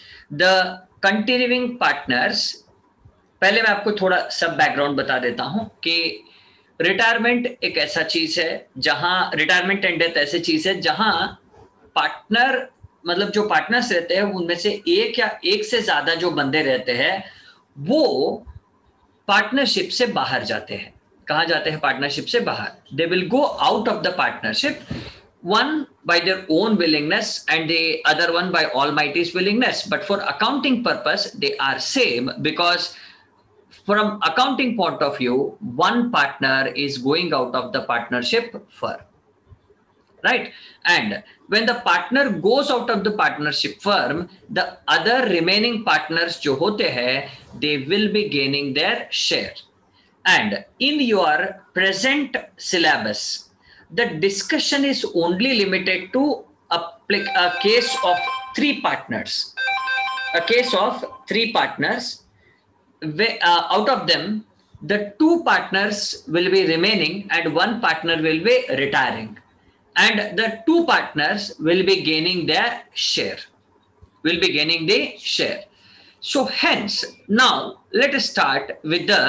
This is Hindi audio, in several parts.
द कंटिन्यूइंग पार्टनर्स, पहले मैं आपको थोड़ा सब बैकग्राउंड बता देता हूं कि रिटायरमेंट एक ऐसा चीज है जहां, रिटायरमेंट एंड डेथ ऐसी चीज है जहां पार्टनर, मतलब जो पार्टनर्स रहते हैं उनमें से एक या एक से ज्यादा जो बंदे रहते हैं वो पार्टनरशिप से बाहर जाते हैं। कहां जाते हैं? पार्टनरशिप से बाहर। They will go out of the partnership, one by their own willingness and the other one by Almighty's willingness, but for accounting purpose they are same, because from accounting point of view one partner is going out of the partnership firm, right? And when the partner goes out of the partnership firm, the other remaining partners jo hote hain, they will be gaining their share. And in your present syllabus, the discussion is only limited to a case of three partners. A case of three partners. Out of them, the two partners will be remaining and one partner will be retiring. And the two partners will be gaining their share. Will be gaining the share. So hence, now let us start with the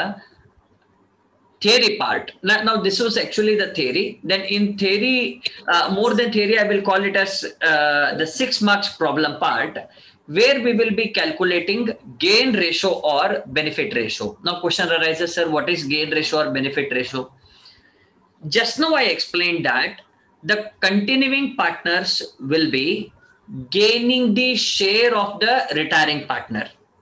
theory part. Now this was actually the theory. Then in theory, more than theory, I will call it as the 6 marks problem part, where we will be calculating gain ratio or benefit ratio. Now question arises, sir, what is gain ratio or benefit ratio? Just now I explained that the continuing partners will be gaining the share of the retiring partner.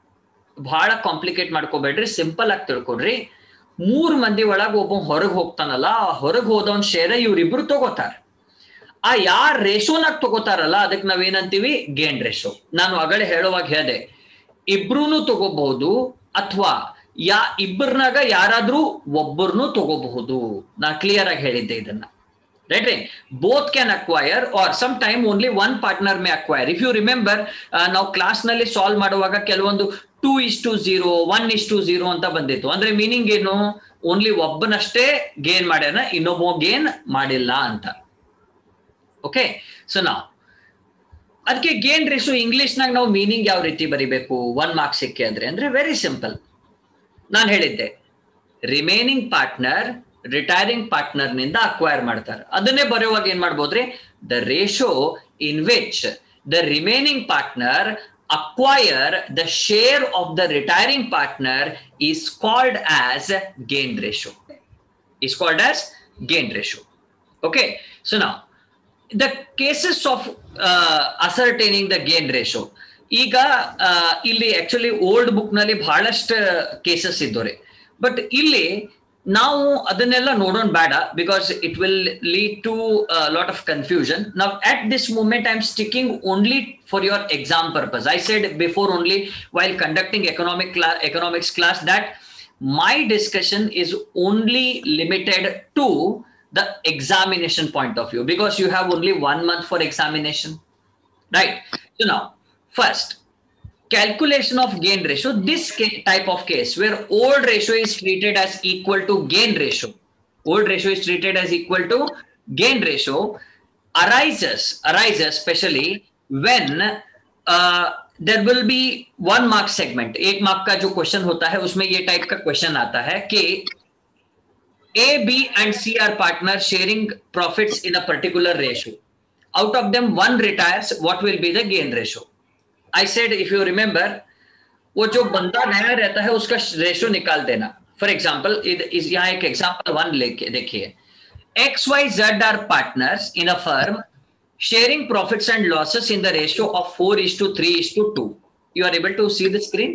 ಬಹಳ ಕಾಂಪ್ಲಿಕೇಟ್ ಮಾಡ್ಕೋಬೇಡ್ರಿ, ಸಿಂಪಲ್ ಆಗಿ ತಿಳ್ಕೊಡ್ರಿ. 3 ಮಂದಿ ಒಳಗೆ ಒಬ್ಬ ಹೊರಗೆ ಹೋಗ್ತಾನಲ್ಲ, ಹೊರಗೆ ಹೋದವನ್ ಶೇರ್ ಇವ್ರಿಬ್ರು ತಗೋತಾರ. ಆ ಯಾರ್ ರೇಷೋನಾಗ ತಗೋತಾರಲ್ಲ ಅದಕ್ಕೆ ನಾವೇನಂತೀವಿ? Gain ratio. ನಾನು ಆಗಲೇ ಹೇಳುವಾಗ ಹೇಳಿದೆ, ಇಬ್ರು ತಗೋಬಹುದು ಅಥವಾ ಇಬ್ಬರನಾಗ ಯಾರಾದ್ರೂ ಒಬ್ಬರನ್ನು ತಗೋಬಹುದು. ನಾ ಕ್ಲಿಯರ್ ಆಗಿ ಹೇಳಿದ್ದೆ ಇದನ್ನ. Right? Both can acquire, or sometime only one partner may acquire. If you remember, ನಾವು ಕ್ಲಾಸ್ ನಲ್ಲಿ ಸಾಲ್ವ್ ಮಾಡುವಾಗ ಕೆಲವೊಂದು 2:0, 1:0 ಅಂತ ಬಂದಿತ್ತು. ಅಂದ್ರೆ ಮೀನಿಂಗ್ ಏನು? ಓನ್ಲಿ ಒಬ್ಬನಷ್ಟೇ ಗೇನ್ ಮಾಡ್ಯಾನ, ಇನ್ನೊಬ್ಬ ಗೇನ್ ಮಾಡಿಲ್ಲ ಅಂತ. ಓಕೆ, ಸೊ ನಾವು ಅದಕ್ಕೆ ಗೇನ್ ರೇಷಿಯೋ ಇಂಗ್ಲಿಷ್ನಾಗ ನಾವು ಮೀನಿಂಗ್ ಯಾವ ರೀತಿ ಬರಿಬೇಕು 1 ಮಾರ್ಕ್ಸ್ ಸಿಕ್ಕಿ ಅಂದ್ರೆ ವೆರಿ ಸಿಂಪಲ್. ನಾನು ಹೇಳಿದ್ದೆ, ರಿಮೈನಿಂಗ್ ಪಾರ್ಟ್ನರ್ ರಿಟೈರಿಂಗ್ ಪಾರ್ಟ್ನರ್ ನಿಂದ ಅಕ್ವೈರ್ ಮಾಡ್ತಾರೆ. ಅದನ್ನೇ ಬರೆಯುವಾಗ ಏನ್ ಮಾಡ್ಬೋದ್ರಿ? The ratio in which the remaining partner acquire the share of the retiring partner is called as gain ratio. Is called as gain ratio. Okay, so now the cases of ascertaining the gain ratio. ಈಗ ಇಲ್ಲಿ ಆಕ್ಚುಲಿ ಓಲ್ಡ್ ಬುಕ್ ನಲ್ಲಿ ಬಹಳಷ್ಟು ಕೇಸಸ್ ಇದ್ದೋರೆ, ಬಟ್ ಇಲ್ಲಿ ನಾವು ಅದನ್ನೆಲ್ಲ ನೋಡೋಣ ಬೇಡ, because it will lead to lot of confusion. ನಾವು at this moment I am sticking only for your exam purpose. I said before only while conducting economics class that my discussion is only limited to the examination point of view, because you have only 1 month for examination, right? So now first, calculation of gain ratio. This type of case where old ratio is treated as equal to gain ratio, old ratio is treated as equal to gain ratio, arises especially when there will be 1 mark segment. 1 mark का जो क्वेश्चन होता है उसमें ये टाइप का क्वेश्चन आता है कि A, B and C are partners sharing profits in a particular ratio. Out of them one retires, what will be the gain ratio? I said, if you remember, वो जो बंदा नया रहता है उसका रेशो निकाल देना. फॉर एग्जाम्पल यहाँ एक एग्जाम्पल 1 लेके देखिए. XYZ are partners in a firm sharing profits and losses in the ratio of 4:3:2. You are able to see the screen?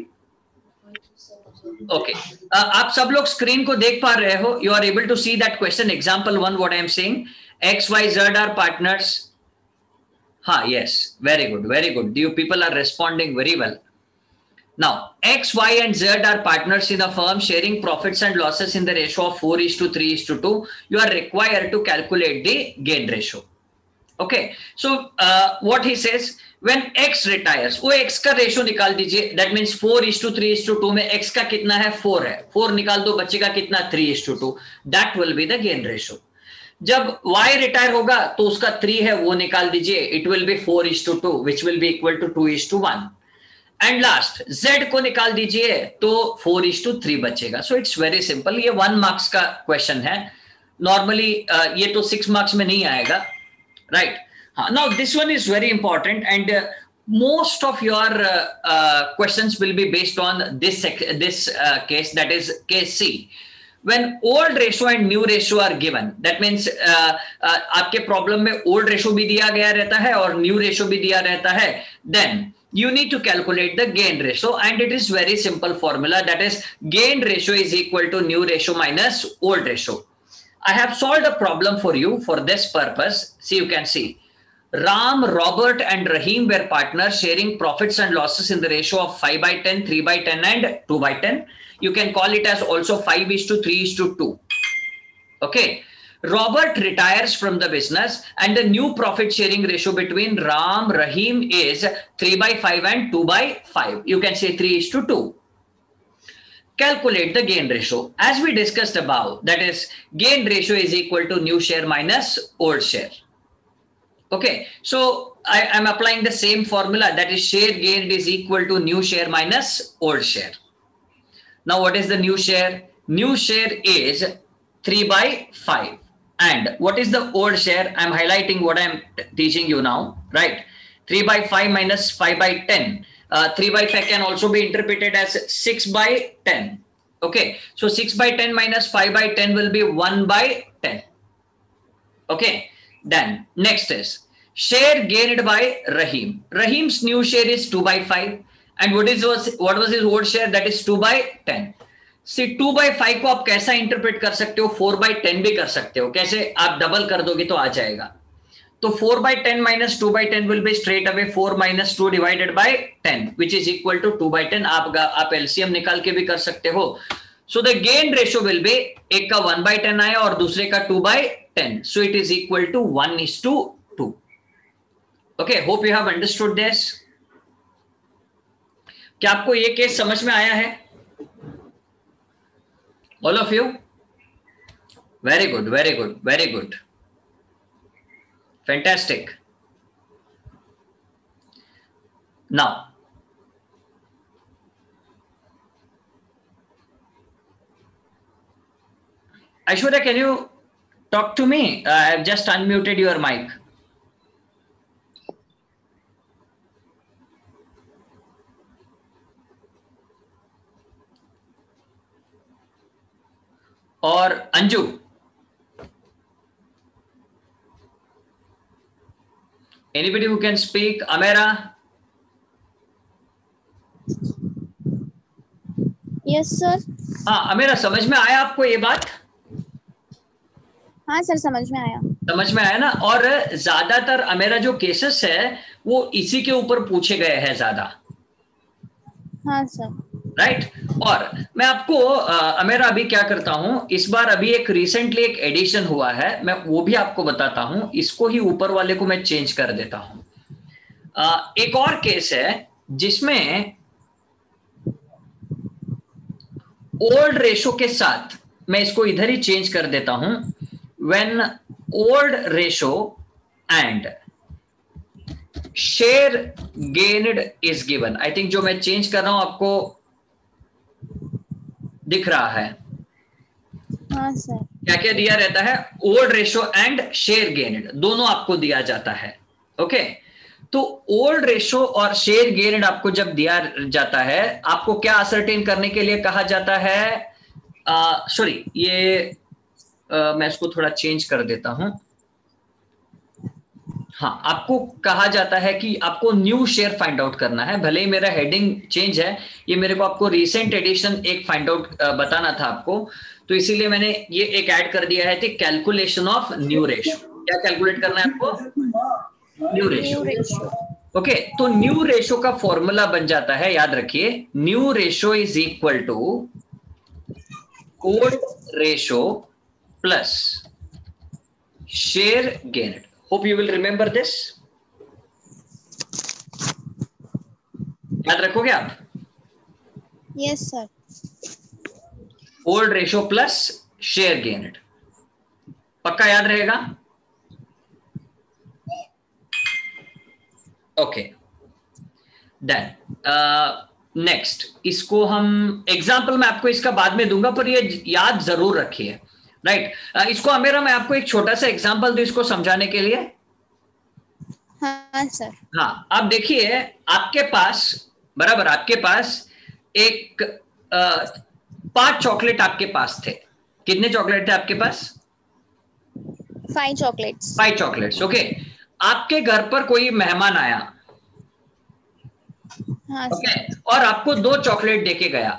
Okay. आप सब लोग स्क्रीन को देख पा रहे हो? You are able to see that question, example 1, what I am saying. XYZ are partners. Yes, very good, very good. You people are responding very well. Now, X, Y and Z are partners in a firm sharing profits and losses in the ratio of 4:3:2. You are required to calculate the gain ratio. Okay, so what he says, when X retires, वो X का रेशो निकाल दीजिए. That means 4:3:2 में X का कितना है? 4 है. 4 निकाल दो, बच्चे का कितना? 3:2. That will be the gain ratio. जब Y रिटायर होगा तो उसका 3 है, वो निकाल दीजिए. It will be 4:2, which will be equal to 2:1. And last z को निकाल दीजिए तो 4:3 बचेगा. So it's very simple. ये 1 मार्क्स का क्वेश्चन है. नॉर्मली ये तो 6 मार्क्स में नहीं आएगा, राइट? हाँ, now this one is very important and most of your questions will be based on this case, that is case C. When old ratio and new ratio are given, that means आपके problem में old ratio भी दिया गया रहता है और new ratio भी दिया रहता है, then you need to calculate the gain ratio, and it is very simple formula, that is gain ratio is equal to new ratio minus old ratio. I have solved a problem for you for this purpose. See, you can see Ram, Robert and Rahim were partners sharing profits and losses in the ratio of 5/10, 3/10 and 2/10. You can call it as also 5:3:2. Okay. Robert retires from the business and the new profit sharing ratio between Ram, Rahim is 3/5 and 2/5. You can say 3:2. Calculate the gain ratio. As we discussed above, that is gain ratio is equal to new share minus old share. Okay, so I am applying the same formula, that is share gained is equal to new share minus old share. Now what is the new share? New share is 3/5. And what is the old share? I am highlighting what I am teaching you now, right? 3/5 minus 5/10. 3/5 can also be interpreted as 6/10. Okay, so 6/10 minus 5/10 will be 1/10. Okay. Then next is share gained by Rahim. Rahim's new share is 2/5 and what was his old share? That is 2/10. See, 2/5 को आप कैसा इंटरप्रेट कर सकते हो? 4/10 भी कर सकते हो. कैसे? आप डबल कर दोगे तो आ जाएगा. तो 4/10 minus 2/10 will be straight away 4 minus 2 divided by 10, which is equal to 2/10. आप LCM निकाल के भी कर सकते हो. So the gain ratio will be, एक का 1/10 आया और दूसरे का 2/10. So it is equal to 1:2. Okay, hope you have understood this. क्या आपको ये केस समझ में आया है? All of you? Very good, very good, very good. Fantastic. Now, Aishwarya, can you talk to me? I have just unmuted your mic. Or Anju? Anybody who can speak? Amera? Yes, sir. हाँ, अमेरा, समझ में आया आपको ये बात? हाँ सर, समझ में आया. समझ में आया ना? और ज्यादातर अमेरा जो केसेस है वो इसी के ऊपर पूछे गए हैं ज्यादा. हाँ सर. राइट. और मैं आपको अमेरा अभी क्या करता हूं, इस बार अभी एक रिसेंटली एक एडिशन हुआ है, मैं वो भी आपको बताता हूं. इसको ही ऊपर वाले को मैं चेंज कर देता हूं. एक और केस है जिसमें ओल्ड रेशो के साथ, मैं इसको इधर ही चेंज कर देता हूं. When old ratio and share gained is given. I think जो मैं चेंज कर रहा हूं आपको दिख रहा है. हाँ सर. क्या क्या दिया रहता है? Old ratio and share gained दोनों आपको दिया जाता है. ओके, तो ओल्ड रेशो और शेयर गेन्ड आपको जब दिया जाता है, आपको क्या असरटेन करने के लिए कहा जाता है? सॉरी, ये मैं इसको थोड़ा चेंज कर देता हूं. हाँ, आपको कहा जाता है कि आपको न्यू शेयर फाइंड आउट करना है. भले ही मेरा हेडिंग चेंज है, ये मेरे को आपको रिसेंट एडिशन एक फाइंड आउट बताना था आपको, तो इसीलिए मैंने ये एक ऐड कर दिया है कि कैलकुलेशन ऑफ न्यू रेशो. क्या कैलकुलेट करना है आपको? New ratio. ओके, तो न्यू रेशो का फॉर्मूला बन जाता है, याद रखिए, new ratio is equal to old ratio plus share gained. Hope you will remember this. याद रखोगे आप? Yes sir. Old ratio plus share gained. पक्का याद रहेगा? Okay. देन नेक्स्ट, इसको हम एग्जाम्पल मैं आपको इसका बाद में दूंगा, पर ये याद जरूर रखिए, राइट? इसको अमेरा मैं आपको एक छोटा सा एग्जाम्पल दूं इसको समझाने के लिए। हाँ सर। हाँ, आप देखिए आपके पास, बराबर आपके पास एक 5 चॉकलेट आपके पास थे। कितने चॉकलेट थे आपके पास? 5 चॉकलेट्स। 5 chocolates, okay. आपके घर पर कोई मेहमान आया, हाँ ओके, सर। और आपको 2 चॉकलेट देके गया,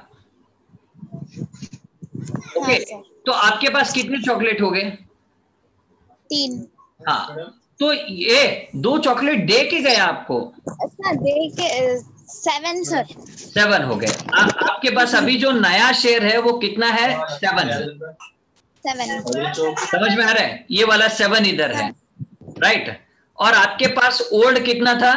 ओके। हाँ सर। तो आपके पास कितने चॉकलेट हो गए? 3। हाँ, तो ये 2 चॉकलेट दे के गया आपको, अच्छा, दे के 7 सर। 7 हो गए। आपके पास अभी जो नया शेयर है वो कितना है? 7। 7। समझ में आ रहा है? ये वाला 7 इधर है, राइट? और आपके पास ओल्ड कितना था?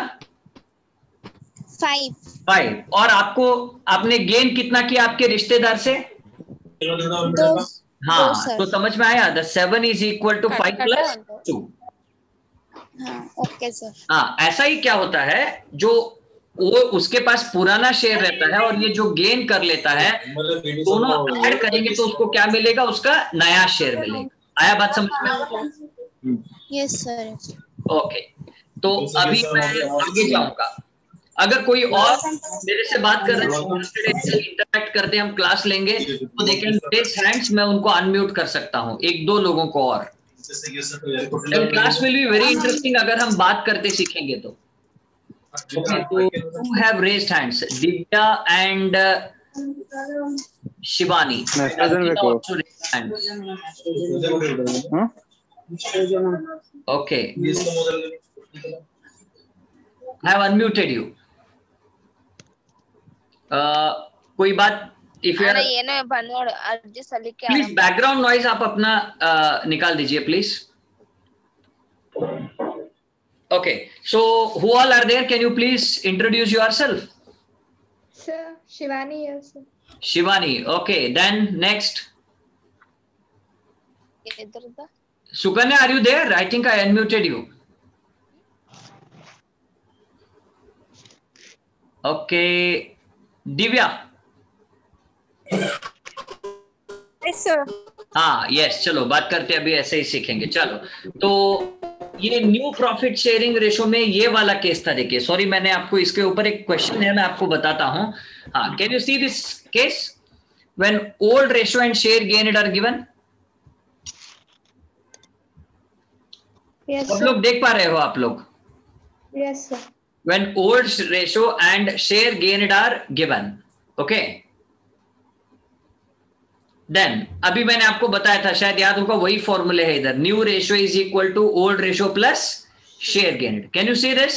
5। और आपने गेन कितना किया आपके रिश्तेदार से? 2। हाँ, तो समझ में आया? 7 इज इक्वल टू 5 प्लस 2। हाँ, ओके सर। हाँ, ऐसा ही क्या होता है, जो वो उसके पास पुराना शेयर रहता है और ये जो गेन कर लेता है, दोनों ऐड करेंगे तो उसको क्या मिलेगा? उसका नया शेयर मिलेगा। आया बात समझ में? Yes sir. ओके, तो अभी मैं आगे जाऊंगा। अगर कोई और मेरे से बात कर रहे हैं, इंटरेक्ट करते हैं, हम क्लास लेंगे, तो दे कैन रेज हैंड्स, मैं उनको अनम्यूट कर सकता हूँ, 1-2 लोगों को और। Class will be very interesting अगर हम बात करते सीखेंगे तो। Okay, so who have raised hands? Divya and Shivani. Divya also raised hands. Okay. I have unmuted you. कोई बात? If you are, please background noise आप अपना निकाल दीजिए please. Okay, so who all are there? Can you please introduce yourself? Sir, Shivani, yes, sir. Shivani, okay. Then next. Sukanya, are you there? I think I unmuted you. Okay. Divya. Yes, sir. हाँ, यस, चलो बात करते हैं, अभी ऐसे ही सीखेंगे। चलो, तो ये न्यू प्रॉफिट शेयरिंग रेशो में ये वाला केस था। देखिए, सॉरी, मैंने आपको इसके ऊपर एक क्वेश्चन है, मैं आपको बताता हूँ। हाँ, can you see this case when old ratio and share gained are given? Yes, सब sir. लोग देख पा रहे हो आप लोग? Yes, sir. When old ratio and share gained are given, okay? Then अभी मैंने आपको बताया था, शायद याद होगा, वही फॉर्मूले है इधर, new ratio is equal to old ratio plus share gained. Can you see this?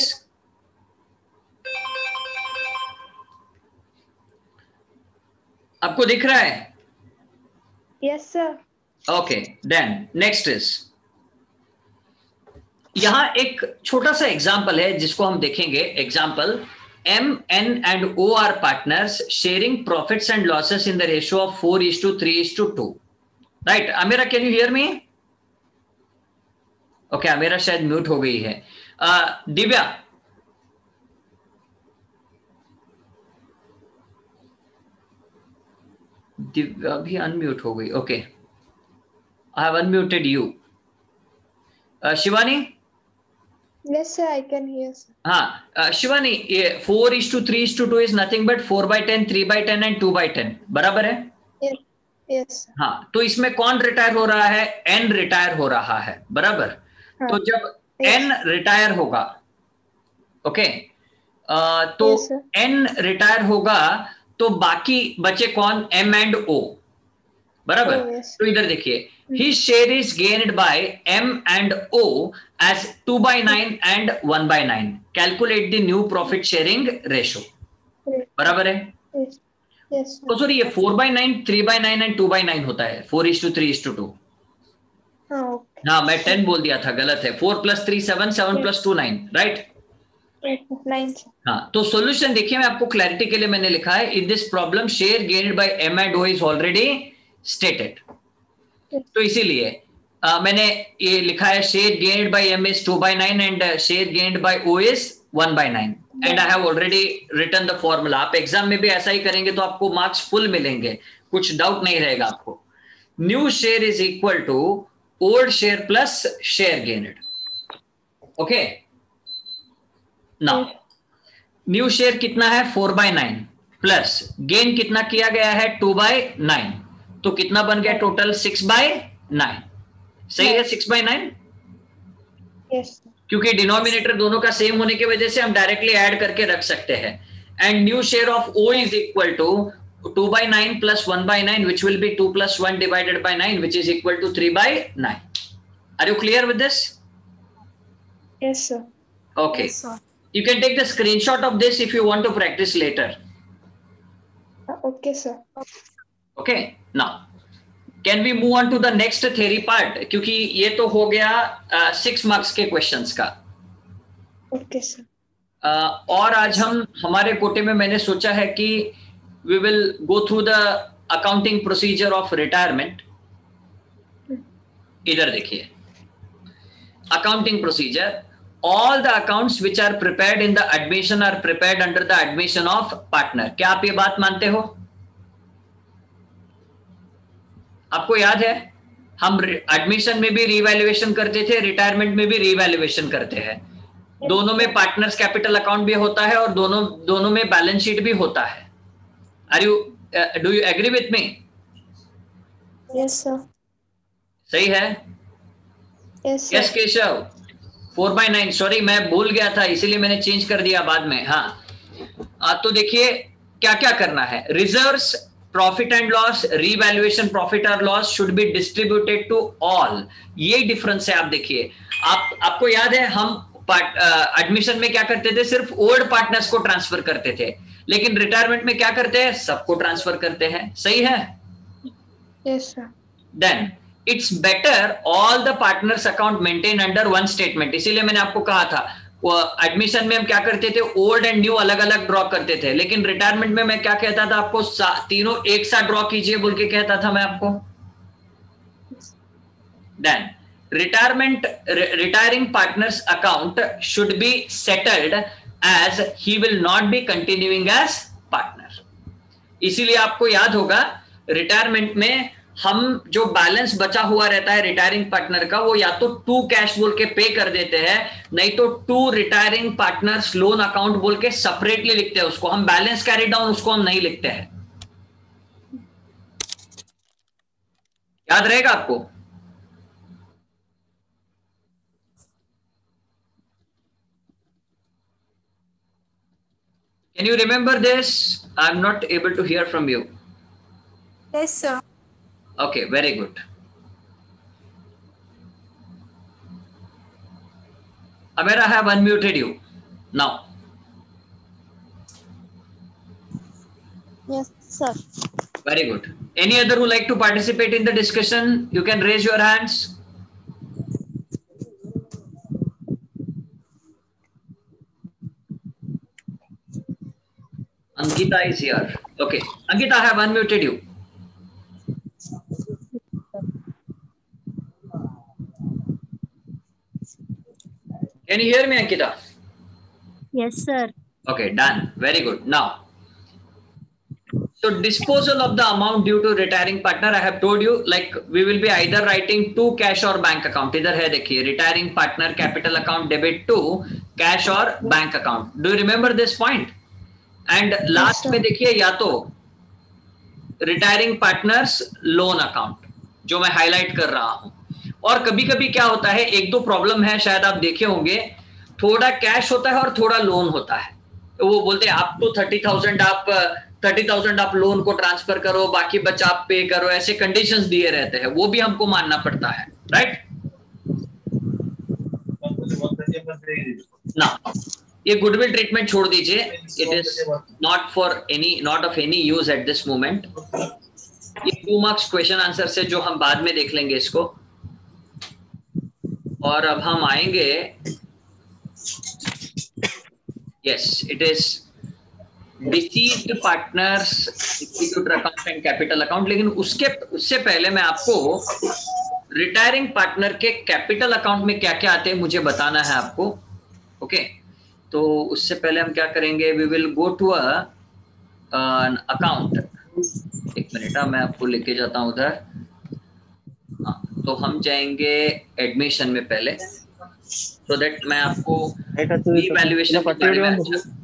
आपको दिख रहा है? Yes, sir. Okay, then next is, यहां एक छोटा सा एग्जांपल है जिसको हम देखेंगे। Example, M, N and O are partners sharing profits and losses in the ratio of 4:3:2. Right? Amira, can you hear me? Okay, Amira शायद म्यूट हो गई है। दिव्या, दिव्या भी अनम्यूट हो गई। Okay, I have unmuted you. Shivani? Yes, sir. I can hear, sir. हाँ, Shivani, 4:3:2 is nothing but 4/10, 3/10 and 2/10, बराबर है? Yes. Yes, sir. हाँ, तो इसमें कौन रिटायर हो रहा है? N रिटायर हो रहा है, बराबर? हाँ. तो जब Yes. N रिटायर होगा, ओके, तो Yes, sir. N रिटायर होगा तो बाकी बचे कौन? M and O, बराबर? Oh, yes. तो इधर देखिए, his share is gained by M and O as 2/9 and 1/9. Calculate the new profit sharing ratio. बराबर है? Yes. Yes, sir. तो सॉरी, ये 4/9, 3/9 and 2/9 होता है, 4:3:2। हाँ, okay. हाँ, मैं 10 बोल दिया था, गलत है। 4 + 3 7, 7 + 2 9, राइट? 9, sir. हाँ, तो सॉल्यूशन देखिए, मैं आपको क्लैरिटी के लिए मैंने लिखा है, in this problem share gained by M and O is already stated. तो इसीलिए मैंने ये लिखा है, share gained by M is 2/9 and share gained by O is 1/9। And I have already written the formula. आप एग्जाम में भी ऐसा ही करेंगे तो आपको मार्क्स फुल मिलेंगे, कुछ डाउट नहीं रहेगा आपको। New share is equal to old share plus share gained. Okay, now new share कितना है 4/9 प्लस गेन कितना किया गया है 2/9, तो कितना बन गया टोटल 6/9। सही है 6/9, Yes. क्योंकि डिनोमिनेटर दोनों का सेम होने की वजह से हम डायरेक्टली ऐड करके रख सकते हैं। And new share of O is equal to 2/9 plus 1/9 which will be 2 plus 1 divided by 9 which is equal to 3/9. Are you clear with this? Yes, sir. Okay. Yes, sir. You can take the screenshot of this if you want to practice later. Okay, sir. Okay. Now, can we move on to the next theory part? क्योंकि ये तो हो गया 6 marks के questions का। Okay, sir. और आज हम हमारे कोटे में मैंने सोचा है कि we will go through the accounting procedure of retirement. इधर देखिए, accounting procedure. All the accounts which are prepared in the admission are prepared under the admission of partner. क्या आप ये बात मानते हो? आपको याद है हम एडमिशन में भी रीवैल्यूएशन करते थे, रिटायरमेंट में भी रीवैल्यूएशन करते हैं। दोनों में पार्टनर्स कैपिटल अकाउंट भी होता है और दोनों में बैलेंस शीट भी होता है। Do you agree with me? Yes, sir. सही है? Yes, sir. Yes Keshav, 4/9, sorry मैं भूल गया था इसीलिए मैंने चेंज कर दिया बाद में। हाँ, तो देखिए क्या क्या करना है। Reserves, profit and loss, revaluation profit और loss should be distributed to all. ये डिफरेंस है। आप देखिए, आपको याद है हम एडमिशन में क्या करते थे, सिर्फ ओल्ड पार्टनर्स को ट्रांसफर करते थे, लेकिन रिटायरमेंट में क्या करते हैं, सबको ट्रांसफर करते हैं। सही है? Yes, sir. Then it's better all the partners account maintain under one statement. इसीलिए मैंने आपको कहा था एडमिशन में हम क्या करते थे, ओल्ड एंड न्यू अलग अलग ड्रॉ करते थे, लेकिन रिटायरमेंट में मैं क्या कहता था आपको, तीनों एक साथ ड्रॉ कीजिए बोल के कहता था मैं आपको। Then retiring partners account should be settled as he will not be continuing as partner। इसीलिए आपको याद होगा रिटायरमेंट में हम जो बैलेंस बचा हुआ रहता है रिटायरिंग पार्टनर का, वो या तो टू कैश बोल के पे कर देते हैं, नहीं तो to retiring partners loan account बोल के सेपरेटली लिखते हैं उसको। हम बैलेंस कैरी डाउन उसको हम नहीं लिखते हैं। याद रहेगा आपको? Can you remember this? I'm not able to hear from you. Yes, sir. Okay, very good. Amir, I have unmuted you now. Yes, sir. Very good. Any other who like to participate in the discussion? You can raise your hands. Ankita is here. Okay, Ankita, I have unmuted you. Can you hear me, Ankita? Yes, sir. Okay, done. Very good. Now, so disposal of the amount due to retiring partner, I have told you, like we will be either writing to cash or bank account. इधर है देखिए, retiring partner capital account debit to cash or bank account. Do you remember this point? And last में देखिए, या तो retiring partners loan account जो मैं highlight कर रहा हूँ। और कभी कभी क्या होता है, एक दो प्रॉब्लम है शायद आप देखे होंगे, थोड़ा कैश होता है और थोड़ा लोन होता है। तो वो बोलते हैं आप तो 30,000 आप लोन को ट्रांसफर करो, बाकी बचा आप पे करो, ऐसे कंडीशंस दिए रहते हैं, वो भी हमको मानना पड़ता है। राइट ना, ये गुडविल ट्रीटमेंट छोड़ दीजिए, it is not of any use at this moment. ये 2 मार्क्स क्वेश्चन आंसर से जो हम बाद में देख लेंगे इसको। और अब हम आएंगे, yes it is deceased partners executor account and capital account. लेकिन उससे पहले मैं आपको रिटायरिंग पार्टनर के कैपिटल अकाउंट में क्या क्या आते हैं मुझे बताना है आपको। ओके, तो उससे पहले हम क्या करेंगे, we will go to account. एक मिनट, मैं आपको लेके जाता हूँ उधर। तो हम जाएंगे एडमिशन में पहले, सो दैट मैं आपको इवैल्यूएशन के बारे में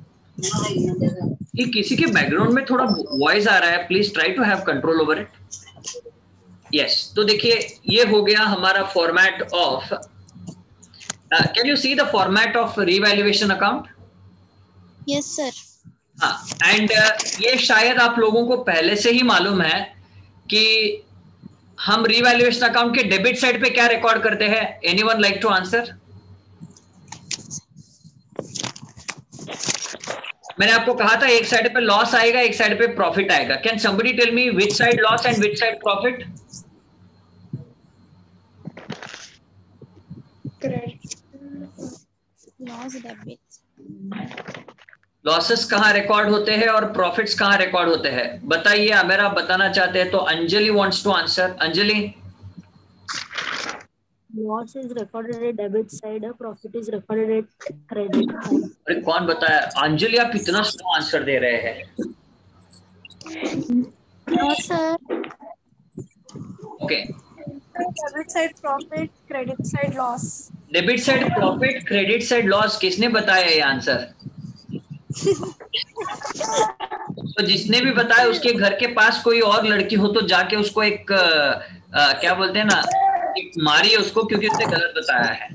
ये किसी के बैकग्राउंड में थोड़ा वॉइस आ रहा है, please try to have control over it. Yes, तो देखिए ये हो गया हमारा format of, can you see the format of revaluation account? Yes sir. हाँ, एंड ये शायद आप लोगों को पहले से ही मालूम है कि हम रीवैल्यूएशन अकाउंट के डेबिट साइड पे क्या रिकॉर्ड करते हैं। Anyone like to answer? मैंने आपको कहा था एक साइड पे लॉस आएगा, एक साइड पे प्रॉफिट आएगा। Can somebody tell me which side loss and which side profit? Loss debit. Losses कहाँ रिकॉर्ड होते हैं और प्रॉफिट्स कहाँ रिकॉर्ड होते हैं? बताइए, अगर आप बताना चाहते हैं तो। Anjali wants to answer. Anjali? Loss is recorded at debit side, profit is recorded at credit side. अरे कौन बताया? अंजलि आप इतना स्लो आंसर दे रहे हैं। No sir. Okay, debit side profit, credit side loss. Debit side profit, credit side loss, किसने बताया ये आंसर? तो जिसने भी बताया उसके घर के पास कोई और लड़की हो तो जाके उसको एक क्या बोलते हैं ना, एक मारिए उसको, क्योंकि उसने गलत बताया है।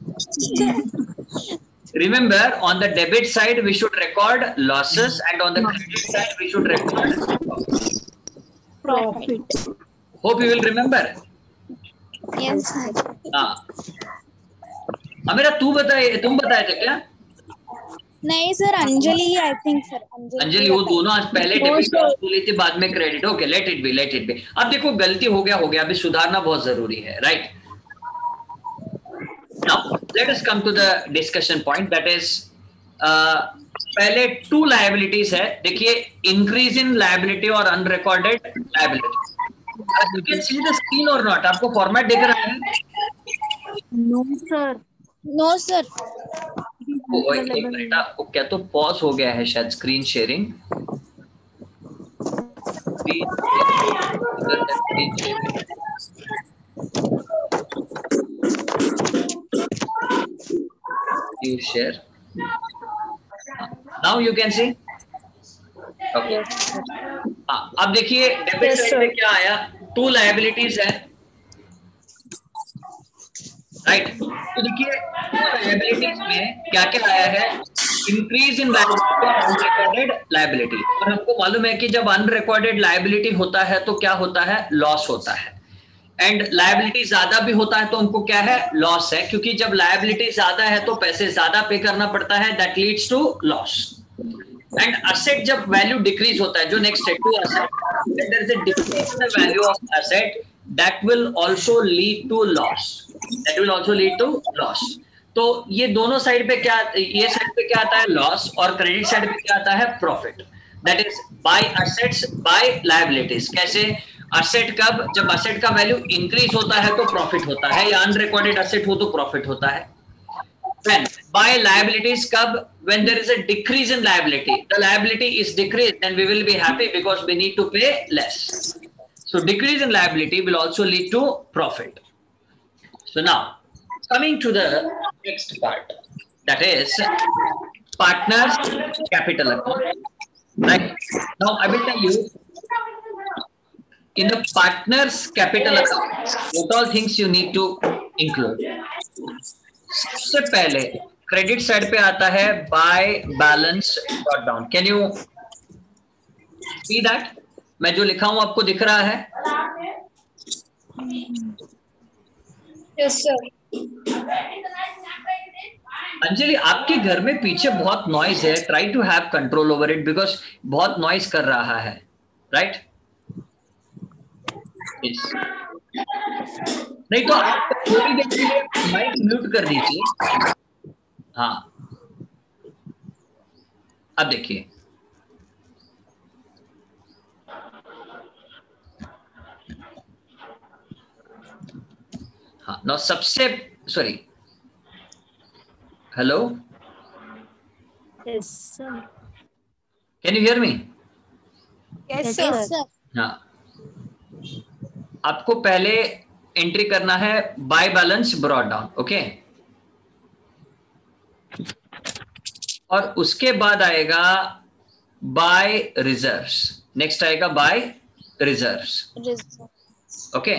Remember, on the debit side we should record losses and on the credit side we should record profit. Hope you will remember. Yes sir. हाँ, अमेरा तुम बताए थे क्या? नहीं sir, Anjali I think sir. Anjali, वो दोनों आज पहले डेबिट लॉस बोली थी, बाद में credit. Okay, let it be. अब देखो गलती हो गया, अभी सुधारना बहुत जरूरी है, right? Now let us come to the discussion point, that is पहले टू लायबिलिटीज है। देखिए, इंक्रीज इन लायबिलिटी और unrecorded liability. You can see the screen और नॉट? आपको फॉर्मेट दिख रहा है? No sir. No sir. एक मिनट, आपको क्या तो पॉज हो गया है शायद screen sharing. You share. Now you can see. Okay. अब देखिए डेबिट साइड पे क्या आया, टू लायबिलिटीज है, राइट? तो देखिए लायबिलिटीज में क्या क्या आया है, इंक्रीज इन लायबिलिटी और अनरिकॉर्डेड लायबिलिटी। और हमको मालूम है कि जब अनरिकॉर्डेड लायबिलिटी होता है तो क्या होता है, लॉस होता है। एंड लायबिलिटी ज्यादा भी होता है तो हमको क्या है, लॉस है, क्योंकि जब लायबिलिटी ज्यादा है तो पैसे ज्यादा पे करना पड़ता है, that leads to loss. And asset जब वैल्यू डिक्रीज होता है, जो नेक्स्ट है to asset, there is a decrease in the value of asset, that will also lead to loss. तो ये दोनों साइड पे क्या, ये साइड पे क्या आता है, लॉस, और क्रेडिट साइड पे क्या आता है, profit. That is by assets by liabilities. कैसे? असेट कब, जब असेट का वैल्यू इंक्रीज होता है तो प्रॉफिट होता है, या अनरिकॉर्डेड असेट हो तो प्रॉफिट होता है। When by liabilities कब, when there is a decrease in liability, the liability is decreased, then we will be happy because we need to pay less. So decrease in liability will also lead to profit. So now coming to the next part, that is partners capital account. Right now I will tell you, in the partners capital account, what all things you need to include. सबसे पहले क्रेडिट साइड पे आता है by balance dot down. Can you see that? मैं जो लिखा हूं आपको दिख रहा है? Yes sir. अंजलि, आपके घर में पीछे बहुत नॉइज है, try to have control over it, because बहुत नॉइज कर रहा है, राइट? नहीं तो आप थोड़ी देर के लिए माइक म्यूट कर दीजिए। हाँ, अब देखिए, हाँ, नो सबसे, sorry, hello, Yes, sir. Can you hear me? Yes, Yes, sir. sir. हाँ, आपको पहले एंट्री करना है by balance brought down, okay, और उसके बाद आएगा बाय रिजर्व्स, नेक्स्ट आएगा बाय रिजर्व्स, ओके।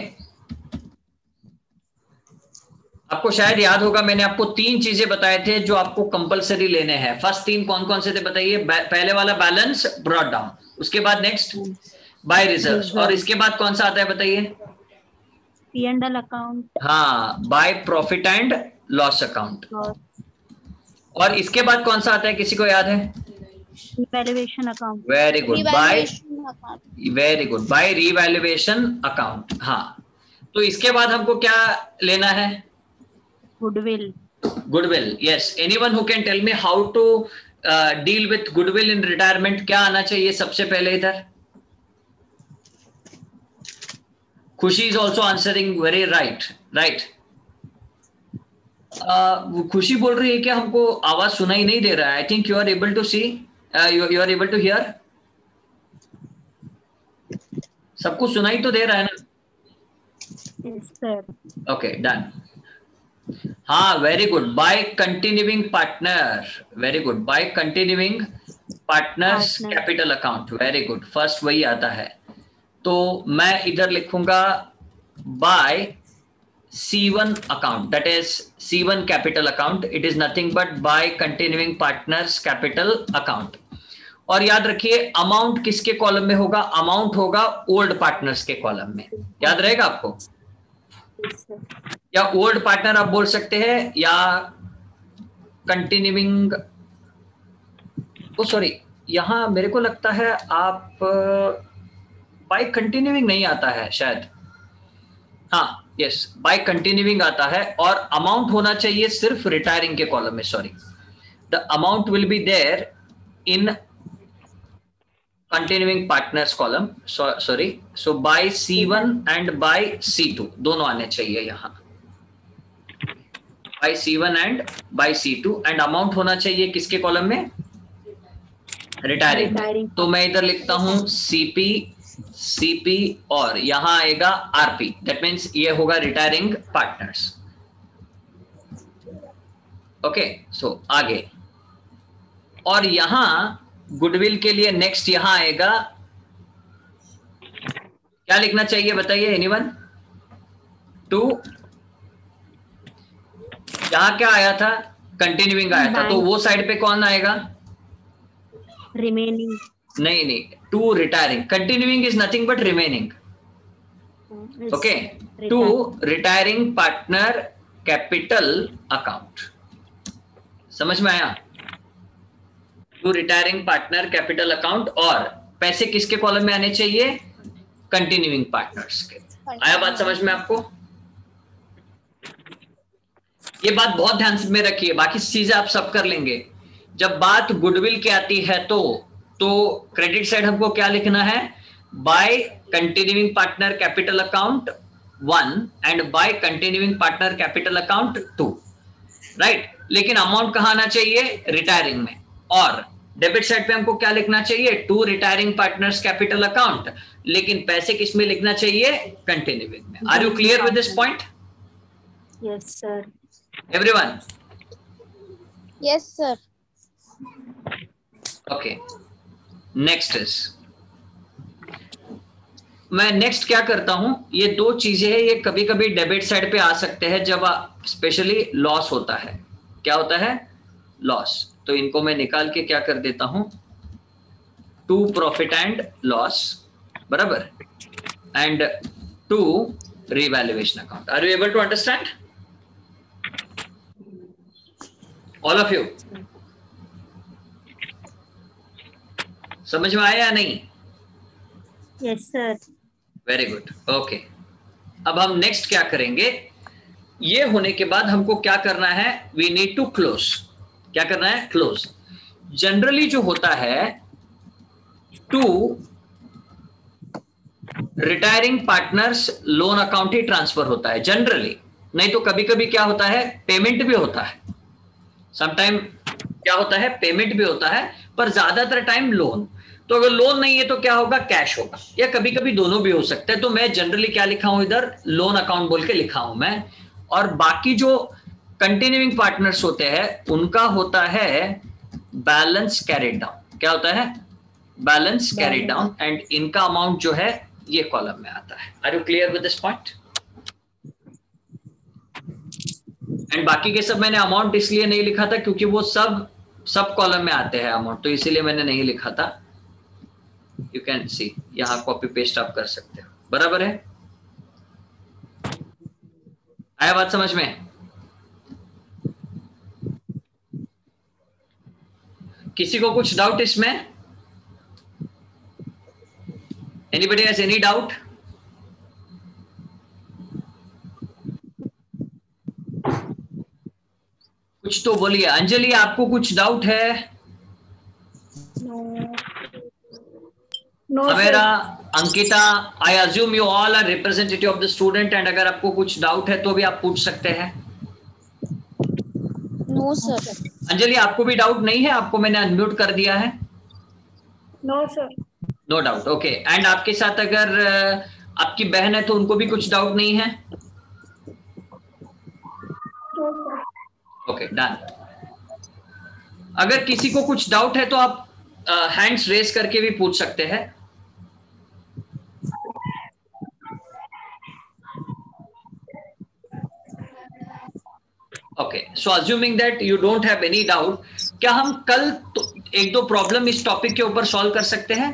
आपको शायद याद होगा मैंने आपको 3 चीजें बताए थे जो आपको कंपलसरी लेने हैं। फर्स्ट 3 कौन कौन से थे बताइए? पहले वाला बैलेंस ब्रॉट डाउन, उसके बाद नेक्स्ट बाय रिजर्व्स, और इसके बाद कौन सा आता है बताइए? P&L account. हाँ, by profit and loss account. और इसके बाद कौन सा आता है, किसी को याद है? Revaluation account. Very good, by, very good, by revaluation account. हाँ, तो इसके बाद हमको क्या लेना है? Goodwill. Goodwill, yes. Anyone who can tell me how to deal with goodwill in retirement? क्या आना चाहिए सबसे पहले इधर? खुशी is also answering very right. खुशी बोल रही है कि हमको आवाज सुनाई नहीं दे रहा है। I think you are able to see, you are able to hear. सबको सुनाई तो दे रहा है ना? Yes, sir. Okay, done. हाँ, very good, by continuing partner, very good, by continuing partners capital account, very good, first वही आता है। तो मैं इधर लिखूंगा by C1 account, that is C1 capital account, it is nothing but by continuing partners capital account. और याद रखिए अमाउंट किसके कॉलम में होगा? अमाउंट होगा ओल्ड पार्टनर्स के कॉलम में, याद रहेगा आपको? Yes, sir. या ओल्ड पार्टनर आप बोल सकते हैं, या कंटिन्यूइंग, ओ सॉरी, यहां मेरे को लगता है आप बाय कंटिन्यूइंग नहीं आता है शायद, हाँ यस, बाय कंटिन्यूइंग आता है, और अमाउंट होना चाहिए सिर्फ रिटायरिंग के कॉलम में, sorry, the amount will be there in continuing partners column, sorry, so by C1 and by C2 दोनों आने चाहिए यहाँ, by C1 and by C2, and amount होना चाहिए किसके कॉलम में? रिटायरिंग। तो मैं इधर लिखता हूं CP और यहां आएगा RP, दैट मीन्स ये होगा रिटायरिंग पार्टनर्स, ओके। सो आगे, और यहां गुडविल के लिए नेक्स्ट यहां आएगा, क्या लिखना चाहिए बताइए एनीवन? 2, यहां क्या आया था? कंटिन्यूइंग आया था, तो वो साइड पे कौन आएगा? Remaining. नहीं, 2 retiring, continuing is nothing but remaining, okay. 2 retiring partner capital account, समझ में आया? 2 रिटायरिंग पार्टनर कैपिटल अकाउंट, और पैसे किसके कॉलम में आने चाहिए? कंटिन्यूइंग पार्टनर्स के। आया बात समझ में आपको? ये बात बहुत ध्यान में रखिए, बाकी चीजें आप सब कर लेंगे। जब बात गुडविल की आती है तो क्रेडिट साइड हमको क्या लिखना है? By continuing partner capital account 1 and by continuing partner capital account 2, right. लेकिन अमाउंट कहाँ आना चाहिए? रिटायरिंग में। और डेबिट साइड पे हमको क्या लिखना चाहिए? 2 रिटायरिंग पार्टनर्स कैपिटल अकाउंट, लेकिन पैसे किस में लिखना चाहिए? कंटिन्यूइंग में। Are you clear with this point? Yes, sir. Everyone? Yes, sir. Okay, next is, मैं नेक्स्ट क्या करता हूं, ये 2 चीजें हैं, ये कभी कभी डेबिट साइड पे आ सकते हैं जब स्पेशली लॉस होता है। क्या होता है? लॉस। तो इनको मैं निकाल के क्या कर देता हूं, 2 प्रॉफिट एंड लॉस, बराबर, and 2 revaluation account. Are you able to understand all of you? समझ में आया या नहीं? Yes, sir. Very good, okay. अब हम नेक्स्ट क्या करेंगे, ये होने के बाद हमको क्या करना है? We need to close. क्या करना है? क्लोज। जनरली जो होता है 2 रिटायरिंग पार्टनर्स लोन अकाउंट ही ट्रांसफर होता है जनरली, नहीं तो कभी कभी क्या होता है? पेमेंट भी होता है। समटाइम क्या होता है, पेमेंट भी होता है, पर ज्यादातर टाइम लोन। तो अगर लोन नहीं है तो क्या होगा, कैश होगा, या कभी कभी दोनों भी हो सकते हैं। तो मैं जनरली क्या लिखा हूं इधर, लोन अकाउंट बोल के लिखा हूं मैं। और बाकी जो कंटिन्यूइंग पार्टनर्स होते हैं उनका होता है बैलेंस कैरिड डाउन। क्या होता है, बैलेंस कैरिड डाउन, एंड इनका अमाउंट जो है ये कॉलम में आता है। Are you clear with this point? And बाकी के सब मैंने अमाउंट इसलिए नहीं लिखा था क्योंकि वो सब कॉलम में आते हैं अमाउंट, तो इसीलिए मैंने नहीं लिखा था। यू कैन सी, यहां कॉपी पेस्ट आप कर सकते हो, बराबर है? आया बात समझ में? किसी को कुछ डाउट इसमें? Anybody has any doubt? कुछ तो बोलिए। अंजलि, आपको कुछ डाउट है? मेरा Ankita, I assume you all are representative of the student, and अगर आपको कुछ डाउट है तो भी आप पूछ सकते हैं। No sir. अंजलि, आपको भी डाउट नहीं है? आपको मैंने अनम्यूट कर दिया है। No sir. No doubt, okay. And आपके साथ अगर आपकी बहन है तो उनको भी कुछ डाउट नहीं है? Okay, done. अगर किसी को कुछ डाउट है तो आप हैंड्स रेज करके भी पूछ सकते हैं। Okay, so assuming that you don't have any doubt, क्या हम कल तो एक दो प्रॉब्लम इस टॉपिक के ऊपर सॉल्व कर सकते हैं?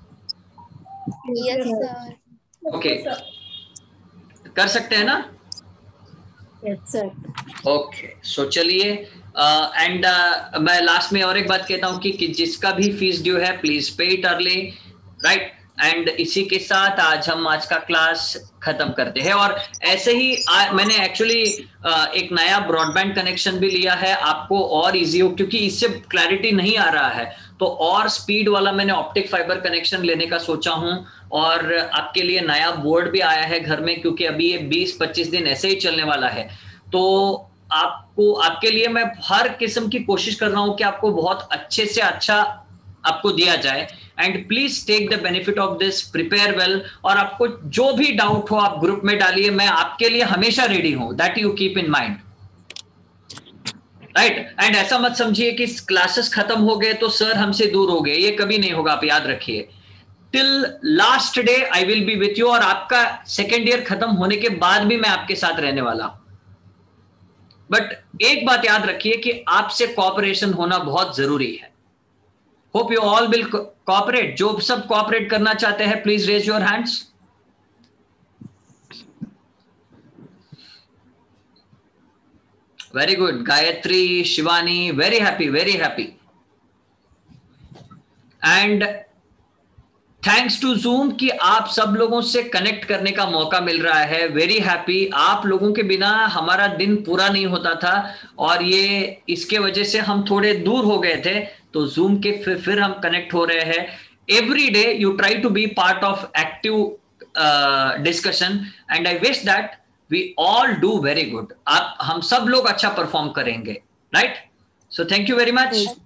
Yes sir. ओके, कर सकते हैं ना? Yes sir. ओके, सो चलिए, एंड मैं लास्ट में और एक बात कहता हूं कि जिसका भी फीस ड्यू है please pay it early, right? And इसी के साथ हम आज का क्लास खत्म करते हैं। और ऐसे ही मैंने एक्चुअली एक नया ब्रॉडबैंड कनेक्शन भी लिया है, आपको और इजी हो, क्योंकि इससे क्लैरिटी नहीं आ रहा है तो और स्पीड वाला मैंने ऑप्टिक फाइबर कनेक्शन लेने का सोचा हूं। और आपके लिए नया बोर्ड भी आया है घर में, क्योंकि अभी ये 20-25 दिन ऐसे ही चलने वाला है। तो आपके लिए मैं हर किस्म की कोशिश कर रहा हूं कि आपको बहुत अच्छे से अच्छा आपको दिया जाए। And please take the benefit of this, prepare well. और आपको जो भी डाउट हो आप ग्रुप में डालिए, मैं आपके लिए हमेशा रेडी हूं, that you keep in mind, right? And ऐसा मत समझिए कि क्लासेस खत्म हो गए तो सर हमसे दूर हो गए, ये कभी नहीं होगा, आप याद रखिए। Till last day I will be with you, और आपका सेकेंड ईयर खत्म होने के बाद भी मैं आपके साथ रहने वाला हूं। बट एक बात याद रखिए कि आपसे कोऑपरेशन होना बहुत जरूरी है। Hope you all will cooperate. जो सब कोऑपरेट करना चाहते हैं please raise your hands. Very good, Gayatri, Shivani, very happy, very happy. And thanks to Zoom कि आप सब लोगों से कनेक्ट करने का मौका मिल रहा है। Very happy. आप लोगों के बिना हमारा दिन पूरा नहीं होता था, और ये इसके वजह से हम थोड़े दूर हो गए थे, तो जूम के फिर हम कनेक्ट हो रहे हैं। Every day you try to be part of active discussion, and I wish that we all do very good. हम सब लोग अच्छा परफॉर्म करेंगे, right? So thank you very much.